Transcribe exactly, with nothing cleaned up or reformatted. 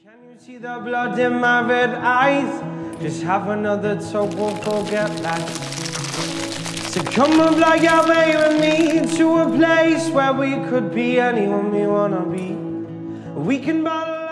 Can you see the blood in my red eyes? Just have another talk, we'll forget that. So come and fly away with me to a place where we could be anyone we wanna be. We can battle